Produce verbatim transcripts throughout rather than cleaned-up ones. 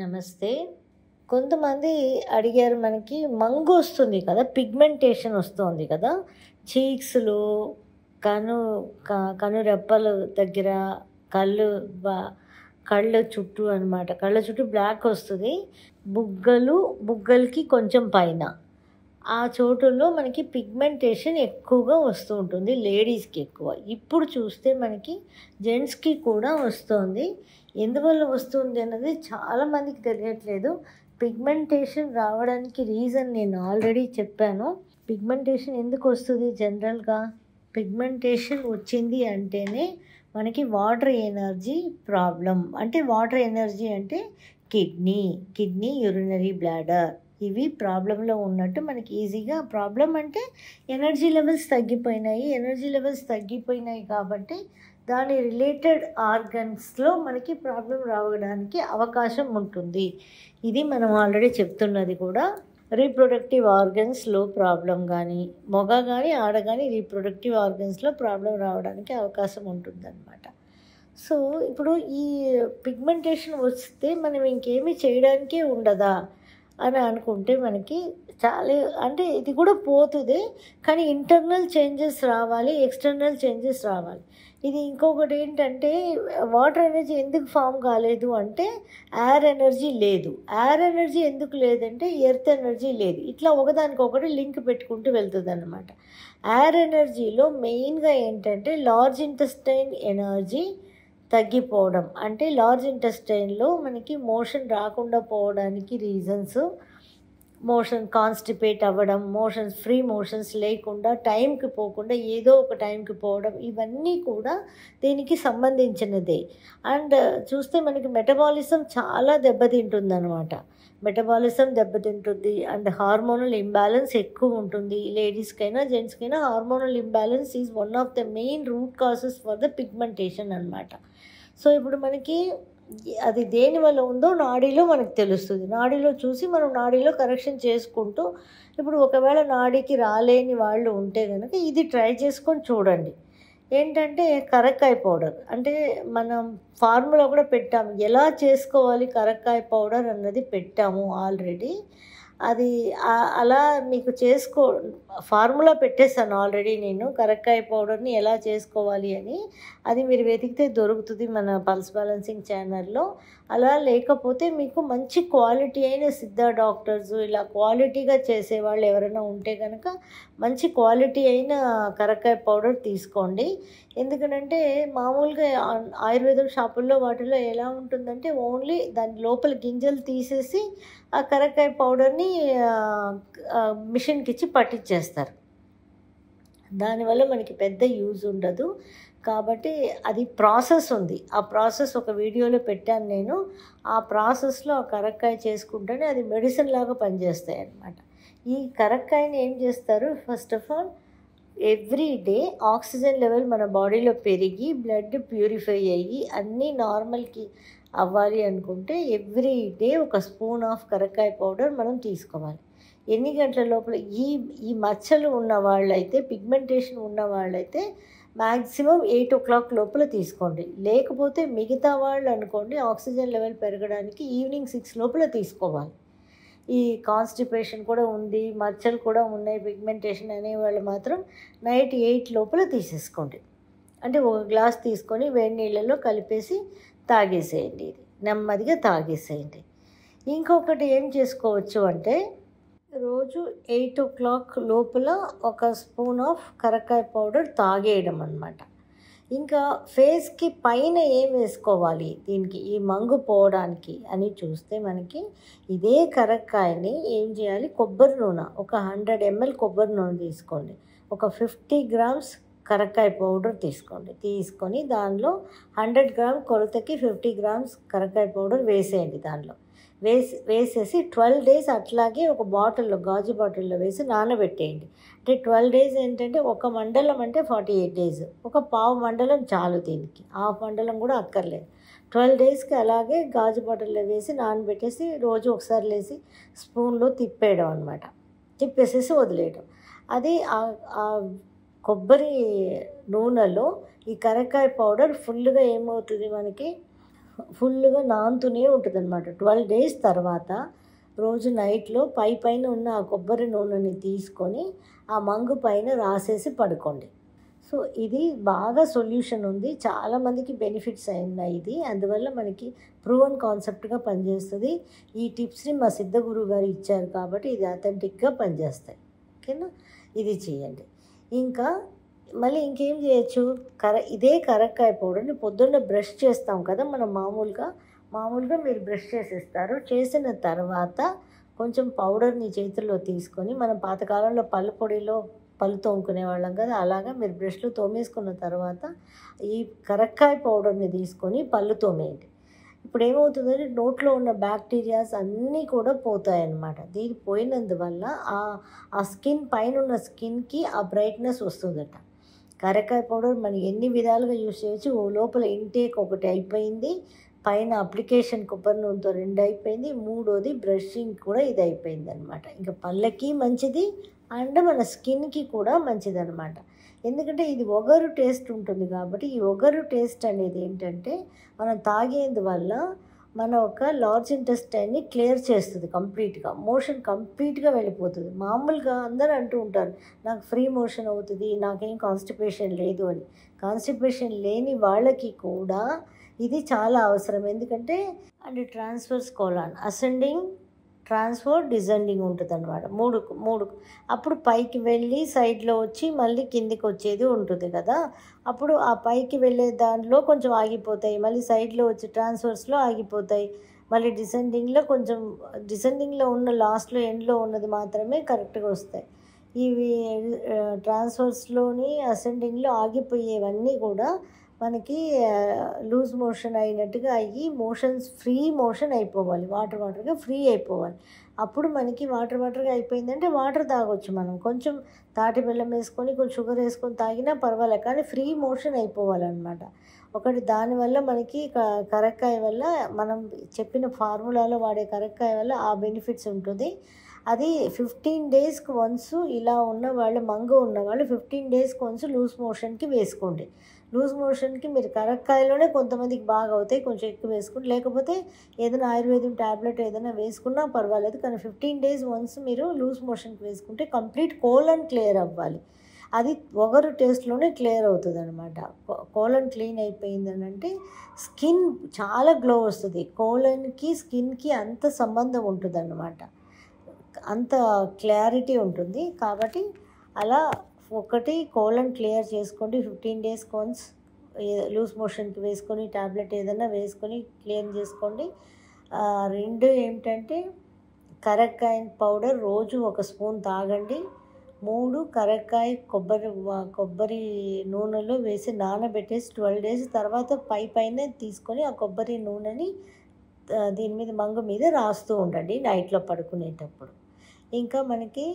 నమస్తే. కొంతమంది అడిగారు మనకి మంగు వస్తుంది కదా! పిగ్మెంటేషన్ వస్తోంది కదా! చీక్స్‌లో, కను క కనురెప్పల దగ్గర, కళ్ళు బ కళ్ళ చుట్టూ అనమాట. కళ్ళ చుట్టూ బ్లాక్ వస్తది. బుగ్గలు, బుగ్గలకి కొంచెం పైన. ఆ చోటుల్లో మనకి పిగ్మెంటేషన్ ఎక్కువగా వస్తూ ఉంటుంది. లేడీస్‌కి ఎక్కువ. ఇప్పుడు చూస్తే మనకి జెంట్స్‌కి కూడా వస్తోంది. ఎందువల్ల వస్తుంది అన్నది చాలామందికి తెలియట్లేదు. పిగ్మెంటేషన్ రావడానికి రీజన్ నేను ఆల్రెడీ చెప్పాను. పిగ్మెంటేషన్ ఎందుకు వస్తుంది జనరల్‌గా? పిగ్మెంటేషన్ వచ్చింది అంటేనే మనకి వాటర్ ఎనర్జీ ప్రాబ్లమ్. అంటే వాటర్ ఎనర్జీ అంటే కిడ్నీ, కిడ్నీ, యూరినరీ బ్లాడర్ ఇవి ప్రాబ్లంలో ఉన్నట్టు మనకి ఈజీగా. ప్రాబ్లం అంటే ఎనర్జీ లెవెల్స్ తగ్గిపోయినాయి. ఎనర్జీ లెవెల్స్ తగ్గిపోయినాయి కాబట్టి దాని రిలేటెడ్ ఆర్గన్స్లో మనకి ప్రాబ్లం రావడానికి అవకాశం ఉంటుంది. ఇది మనం ఆల్రెడీ చెప్తున్నది కూడా. రీప్రొడక్టివ్ ఆర్గన్స్లో ప్రాబ్లం కానీ, మగ కానీ ఆడ కానీ రీప్రొడక్టివ్ ఆర్గన్స్లో ప్రాబ్లం రావడానికి అవకాశం ఉంటుందన్నమాట. సో ఇప్పుడు ఈ పిగ్మెంటేషన్ వస్తే మనం ఇంకేమీ చేయడానికే ఉండదా అని అనుకుంటే మనకి చాలా, అంటే ఇది కూడా పోతుంది కానీ ఇంటర్నల్ చేంజెస్ రావాలి, ఎక్స్టర్నల్ చేంజెస్ రావాలి. ఇది ఇంకొకటి ఏంటంటే వాటర్ ఎనర్జీ ఎందుకు ఫామ్ కాలేదు అంటే ఎయిర్ ఎనర్జీ లేదు. ఎయిర్ ఎనర్జీ ఎందుకు లేదంటే ఎర్త్ ఎనర్జీ లేదు. ఇట్లా ఒకదానికొకటి లింక్ పెట్టుకుంటూ వెళ్తుంది అన్నమాట. ఎయిర్ ఎనర్జీలో మెయిన్గా ఏంటంటే లార్జ్ ఇంటెస్టైన్ ఎనర్జీ తగ్గిపోవడం. అంటే లార్జ్ ఇంటెస్టైన్లో మనకి మోషన్ రాకుండా పోవడానికి రీజన్స్, మోషన్ కాన్స్టిపేట్ అవ్వడం, మోషన్స్ ఫ్రీ మోషన్స్ లేకుండా, టైంకి పోకుండా ఏదో ఒక టైంకి పోవడం, ఇవన్నీ కూడా దీనికి సంబంధించినదే. అండ్ చూస్తే మనకి మెటబాలిజం చాలా దెబ్బతింటుందన్నమాట. మెటబాలిజం దెబ్బతింటుంది అండ్ హార్మోనల్ ఇంబ్యాలెన్స్ ఎక్కువ ఉంటుంది. లేడీస్కైనా జెంట్స్కైనా hormonal imbalance is one of the main root causes for the pigmentation అనమాట. సో ఇప్పుడు మనకి అది దేని వల్ల ఉందో నాడీలో మనకు తెలుస్తుంది. నాడీలో చూసి మనం నాడీలో కరెక్షన్ చేసుకుంటూ, ఇప్పుడు ఒకవేళ నాడీకి రాలేని వాళ్ళు ఉంటే కనుక ఇది ట్రై చేసుకొని చూడండి. ఏంటంటే కరక్కాయ పౌడర్, అంటే మనం ఫార్ములా కూడా పెట్టాము. ఎలా చేసుకోవాలి కరక్కాయ పౌడర్ అన్నది పెట్టాము ఆల్రెడీ. అది అలా మీకు చేసుకో ఫార్ములా పెట్టేస్తాను ఆల్రెడీ నేను, కరక్కాయ పౌడర్ని ఎలా చేసుకోవాలి అని. అది మీరు వెతికితే దొరుకుతుంది మన పల్స్ బ్యాలెన్సింగ్ ఛానల్లో. అలా లేకపోతే మీకు మంచి క్వాలిటీ అయిన సిద్ధ డాక్టర్స్, ఇలా క్వాలిటీగా చేసేవాళ్ళు ఎవరైనా ఉంటే కనుక మంచి క్వాలిటీ అయిన కరక్కాయ పౌడర్ తీసుకోండి. ఎందుకంటే మామూలుగా ఆయుర్వేదం షాపుల్లో వాటిలో ఎలా ఉంటుందంటే ఓన్లీ దాని లోపల గింజలు తీసేసి ఆ కరక్కాయ పౌడర్ని మిషన్కి ఇచ్చి పట్టించేస్తారు. దానివల్ల మనకి పెద్ద యూజ్ ఉండదు. కాబట్టి అది ప్రాసెస్ ఉంది. ఆ ప్రాసెస్ ఒక వీడియోలో పెట్టాను నేను. ఆ ప్రాసెస్లో ఆ కరక్కాయ చేసుకుంటేనే అది మెడిసిన్ లాగా పనిచేస్తాయి అన్నమాట. ఈ కరక్కాయని ఏం చేస్తారు, first of all every day oxygen level మన బాడీలో పెరిగి బ్లడ్ ప్యూరిఫై అయ్యి అన్నీ నార్మల్కి అవ్వాలి అనుకుంటే ఎవ్రీ డే ఒక స్పూన్ ఆఫ్ కరక్కాయ పౌడర్ మనం తీసుకోవాలి. ఎన్ని గంటల లోపల ఈ ఈ మచ్చలు ఉన్న వాళ్ళైతే, పిగ్మెంటేషన్ ఉన్న వాళ్ళైతే మ్యాక్సిమం ఎయిట్ ఓ క్లాక్ లోపల తీసుకోండి. లేకపోతే మిగతా వాళ్ళు అనుకోండి ఆక్సిజన్ లెవెల్ పెరగడానికి ఈవినింగ్ సిక్స్ లోపల తీసుకోవాలి. ఈ కాన్స్టిపేషన్ కూడా ఉంది, మచ్చలు కూడా ఉన్నాయి, పిగ్మెంటేషన్ అనేవాళ్ళు మాత్రం నైట్ ఎయిట్ లోపల తీసేసుకోండి. అంటే ఒక గ్లాస్ తీసుకొని వేడి నీళ్ళలో కలిపేసి తాగేసేయండి. ఇది నెమ్మదిగా తాగేసేయండి. ఇంకొకటి ఏం చేసుకోవచ్చు అంటే రోజు ఎయిట్ ఓ క్లాక్ లోపల ఒక స్పూన్ ఆఫ్ కరక్కాయ పౌడర్ తాగేయడం అన్నమాట. ఇంకా ఫేస్కి పైన ఏం వేసుకోవాలి దీనికి ఈ మంగు పోవడానికి అని చూస్తే మనకి ఇదే కరక్కాయని ఏం చేయాలి, కొబ్బరి నూనె ఒక హండ్రెడ్ ఎంఎల్ కొబ్బరి నూనె తీసుకోండి. ఒక ఫిఫ్టీ గ్రామ్స్ కరక్కాయ పౌడర్ తీసుకోండి. తీసుకొని దానిలో హండ్రెడ్ గ్రామ్ కొలతకి ఫిఫ్టీ గ్రామ్స్ కరక్కాయ పౌడర్ వేసేయండి. దానిలో వేసి వేసేసి ట్వెల్వ్ డేస్ అట్లాగే ఒక బాటిల్లో, గాజు బాటిల్లో వేసి నానబెట్టేయండి. అంటే ట్వెల్వ్ డేస్ ఏంటంటే ఒక మండలం అంటే ఫార్టీ ఎయిట్ డేస్, ఒక పావు మండలం చాలు దీనికి, హాఫ్ మండలం కూడా అక్కర్లేదు. ట్వెల్వ్ డేస్కి అలాగే గాజు బాటిల్లో వేసి నానబెట్టేసి రోజు ఒకసారి లేసి స్పూన్లో తిప్పేయడం అనమాట. తిప్పేసేసి వదిలేయడం. అది ఆ కొబ్బరి నూనెలో ఈ కరక్కాయ పౌడర్ ఫుల్గా ఏమవుతుంది మనకి ఫుల్గా నానుతూనే ఉంటుంది అనమాట. ట్వెల్వ్ డేస్ తర్వాత రోజు నైట్లో పై పైన ఉన్న ఆ కొబ్బరి నూనెని తీసుకొని ఆ మంగు పైన రాసేసి పడుకోండి. సో ఇది బాగా సొల్యూషన్ ఉంది, చాలామందికి బెనిఫిట్స్ ఉన్నాయి ఇది. అందువల్ల మనకి ప్రూవన్ కాన్సెప్ట్గా పనిచేస్తుంది. ఈ టిప్స్ని మా సిద్ధ గురువు గారు ఇచ్చారు కాబట్టి ఇది అథెంటిక్గా పనిచేస్తాయి. ఓకేనా, ఇది చేయండి. ఇంకా మళ్ళీ ఇంకేం చేయొచ్చు, కర ఇదే కరక్కాయ పౌడర్ని పొద్దున్న బ్రష్ చేస్తాం కదా మనం, మామూలుగా మామూలుగా మీరు బ్రష్ చేసేస్తారు. చేసిన తర్వాత కొంచెం పౌడర్ని చేతుల్లో తీసుకొని, మనం పాతకాలంలో పళ్ళ పొడిలో పళ్ళు తోముకునే వాళ్ళం కదా, అలాగా మీరు బ్రష్లో తోమేసుకున్న తర్వాత ఈ కరక్కాయ పౌడర్ని తీసుకొని పళ్ళు తోమేయండి. ఇప్పుడు ఏమవుతుందంటే నోట్లో ఉన్న బ్యాక్టీరియాస్ అన్నీ కూడా పోతాయన్నమాట. దీని పోయినందువల్ల ఆ ఆ స్కిన్ పైన ఉన్న స్కిన్కి ఆ బ్రైట్నెస్ వస్తుందట. కరక్కాయ పౌడర్ మనం ఎన్ని విధాలుగా యూజ్ చేయొచ్చు. ఓ లోపల ఇంటేక్ ఒకటి అయిపోయింది, పైన అప్లికేషన్ కొబ్బరి నూనెతో రెండు అయిపోయింది, మూడోది బ్రషింగ్ కూడా ఇది అయిపోయింది అనమాట. ఇంకా పళ్ళకి మంచిది అండ్ మన స్కిన్కి కూడా మంచిది అనమాట. ఎందుకంటే ఇది ఒగరు టేస్ట్ ఉంటుంది కాబట్టి, ఈ ఒగరు టేస్ట్ అనేది ఏంటంటే మనం తాగేందువల్ల మన ఒక లార్జ్ ఇంటెస్టైన్ని క్లియర్ చేస్తుంది కంప్లీట్గా, మోషన్ కంప్లీట్గా వెళ్ళిపోతుంది. మామూలుగా అందరూ అంటూ ఉంటారు నాకు ఫ్రీ మోషన్ అవుతుంది, నాకేం కాన్స్టిపేషన్ లేదు అని. కాన్స్టిపేషన్ లేని వాళ్ళకి కూడా ఇది చాలా అవసరం. ఎందుకంటే and transverse colon ascending, transverse, descending ఉంటుంది అనమాట. మూడు మూడు అప్పుడు పైకి వెళ్ళి సైడ్లో వచ్చి మళ్ళీ కిందికి వచ్చేది ఉంటుంది కదా. అప్పుడు ఆ పైకి వెళ్ళే దాంట్లో కొంచెం ఆగిపోతాయి, మళ్ళీ సైడ్లో వచ్చి ట్రాన్స్ఫర్స్లో ఆగిపోతాయి, మళ్ళీ డిసెండింగ్లో కొంచెం డిసెండింగ్లో ఉన్న లాస్ట్లో ఎండ్లో ఉన్నది మాత్రమే కరెక్ట్గా వస్తాయి. ఇవి ట్రాన్స్ఫర్స్లోని అసెండింగ్లో ఆగిపోయేవన్నీ కూడా మనకి లూజ్ మోషన్ అయినట్టుగా అయ్యి మోషన్స్ ఫ్రీ మోషన్ అయిపోవాలి, వాటర్ వాటర్గా ఫ్రీ అయిపోవాలి. అప్పుడు మనకి వాటర్ వాటర్గా అయిపోయిందంటే వాటర్ తాగొచ్చు మనం, కొంచెం తాటి బెల్లం వేసుకొని కొంచెం షుగర్ వేసుకొని తాగినా పర్వాలేదు, కానీ ఫ్రీ మోషన్ అయిపోవాలన్నమాట. ఒకటి దానివల్ల మనకి కరక్కాయ వల్ల మనం చెప్పిన ఫార్ములాలో వాడే కరక్కాయ వల్ల ఆ బెనిఫిట్స్ ఉంటుంది. అది ఫిఫ్టీన్ డేస్కి వన్స్ ఇలా ఉన్న వాళ్ళు, మంగు ఉన్న వాళ్ళు ఫిఫ్టీన్ డేస్కి వన్స్ లూజ్ మోషన్కి వేసుకోండి. లూజ్ మోషన్కి మీరు కరక్కాయలోనే కొంతమందికి బాగా అవుతాయి, కొంచెం ఎక్కువ వేసుకోండి, లేకపోతే ఏదైనా ఆయుర్వేదం ట్యాబ్లెట్ ఏదైనా వేసుకున్నా పర్వాలేదు. కానీ ఫిఫ్టీన్ డేస్ వన్స్ మీరు లూజ్ మోషన్కి వేసుకుంటే కంప్లీట్ కోలన్ క్లియర్ అవ్వాలి. అది ఒగరు టేస్ట్లోనే క్లియర్ అవుతుంది అనమాట. కోలన్ క్లీన్ అయిపోయిందని అంటే స్కిన్ చాలా గ్లో వస్తుంది. కోలన్కి స్కిన్కి అంత సంబంధం ఉంటుంది అన్నమాట, అంత క్లారిటీ ఉంటుంది. కాబట్టి అలా ఒకటి కోలన్ క్లియర్ చేసుకోండి, ఫిఫ్టీన్ డేస్ వన్స్ లూజ్ మోషన్కి వేసుకొని ట్యాబ్లెట్ ఏదైనా వేసుకొని క్లీన్ చేసుకోండి. రెండు ఏంటంటే కరక్కాయ పౌడర్ రోజు ఒక స్పూన్ తాగండి. మూడు కరక్కాయ కొబ్బరి కొబ్బరి నూనెలో వేసి నానబెట్టేసి ట్వెల్వ్ డేస్ తర్వాత పై పైన తీసుకొని ఆ కొబ్బరి నూనెని దీని మీద మంగు మీద రాస్తూ ఉండండి నైట్లో పడుకునేటప్పుడు. ఇంకా మనకి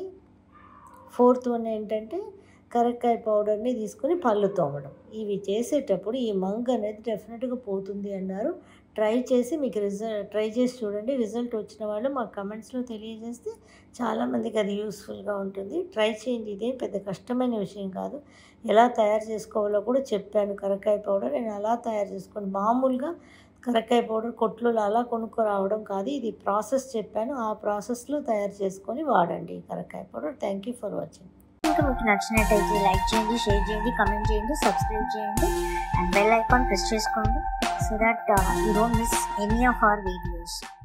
ఫోర్త్ వన్ ఏంటంటే కరక్కాయ పౌడర్ని తీసుకొని పళ్ళు తోమడం. ఇవి చేసేటప్పుడు ఈ మంగు అనేది డెఫినెట్గా పోతుంది అన్నారు. ట్రై చేసి మీకు రిజల్ట్ ట్రై చేసి చూడండి. రిజల్ట్ వచ్చిన వాళ్ళు మాకు కమెంట్స్లో తెలియజేస్తే చాలామందికి అది యూస్ఫుల్గా ఉంటుంది. ట్రై చేయండి, ఇదే పెద్ద కష్టమైన విషయం కాదు. ఎలా తయారు చేసుకోవాలో కూడా చెప్పాను. కరక్కాయ పౌడర్ నేను అలా తయారు చేసుకోండి. మామూలుగా కరక్కాయ పౌడర్ కొట్లో అలా కొనుక్కు రావడం కాదు, ఇది ప్రాసెస్ చెప్పాను, ఆ ప్రాసెస్లో తయారు చేసుకొని వాడండి కరక్కాయ powder. Thank you for watching. ఇంకా మీకు నచ్చినట్టయితే లైక్ చేయండి, షేర్ చేయండి, కమెంట్ చేయండి, సబ్స్క్రైబ్ చేయండి అండ్ బెల్ ఐకాన్ ప్రెస్ చేసుకోండి so that you don't miss any of our videos.